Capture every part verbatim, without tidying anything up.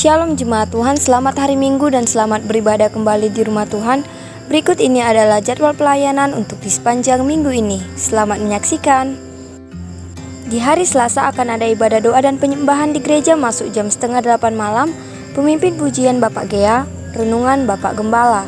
Shalom jemaat Tuhan, selamat hari Minggu dan selamat beribadah kembali di rumah Tuhan. Berikut ini adalah jadwal pelayanan untuk di sepanjang minggu ini. Selamat menyaksikan. Di hari Selasa akan ada ibadah doa dan penyembahan di gereja masuk jam setengah delapan malam. Pemimpin pujian Bapak Gea, renungan Bapak Gembala.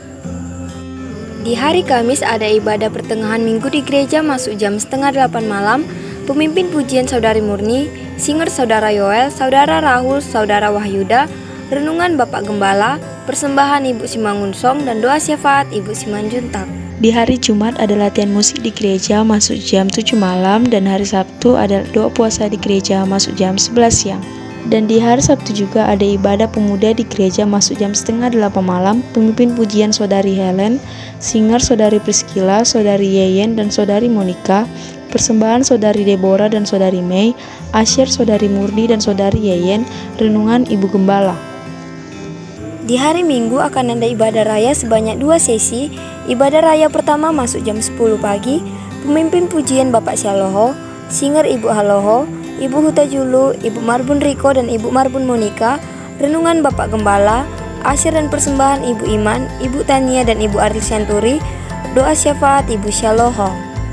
Di hari Kamis ada ibadah pertengahan minggu di gereja masuk jam setengah delapan malam. Pemimpin pujian Saudari Murni, singer Saudara Yoel, Saudara Rahul, Saudara Wahyuda, renungan Bapak Gembala, persembahan Ibu Simangunsong, dan doa syafaat Ibu Simanjuntak. Di hari Jumat ada latihan musik di gereja masuk jam tujuh malam, dan hari Sabtu ada doa puasa di gereja masuk jam sebelas siang. Dan di hari Sabtu juga ada ibadah pemuda di gereja masuk jam setengah delapan malam. Pemimpin pujian Saudari Helen, singer Saudari Priscilla, Saudari Yeyen, dan Saudari Monica, persembahan Saudari Deborah dan Saudari Mei, asyir Saudari Murni dan Saudari Yeyen, renungan Ibu Gembala. Di hari Minggu akan ada ibadah raya sebanyak dua sesi. Ibadah raya pertama masuk jam sepuluh pagi. Pemimpin pujian Bapak Syaloho, singer Ibu Haloho, Ibu Huta Julu, Ibu Marbun Riko, dan Ibu Marbun Monica, renungan Bapak Gembala, asyir dan persembahan Ibu Iman, Ibu Tania, dan Ibu Arli Santuri, doa syafaat Ibu Syaloho.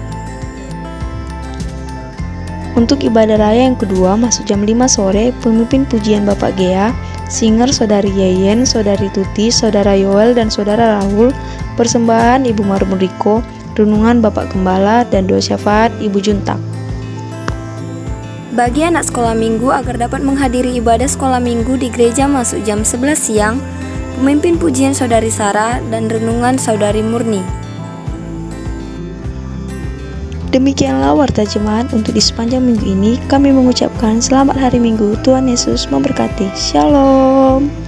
Untuk ibadah raya yang kedua masuk jam lima sore, pemimpin pujian Bapak Gea, singer Saudari Yeyen, Saudari Tuti, Saudara Yoel, dan Saudara Rahul, persembahan Ibu Marbun Riko, renungan Bapak Gembala, dan doa syafaat Ibu Juntak. Bagi anak sekolah minggu agar dapat menghadiri ibadah sekolah minggu di gereja masuk jam sebelas siang, pemimpin pujian Saudari Sarah dan renungan Saudari Murni. Demikianlah warta jemaat untuk di sepanjang minggu ini. Kami mengucapkan selamat hari Minggu. Tuhan Yesus memberkati. Shalom.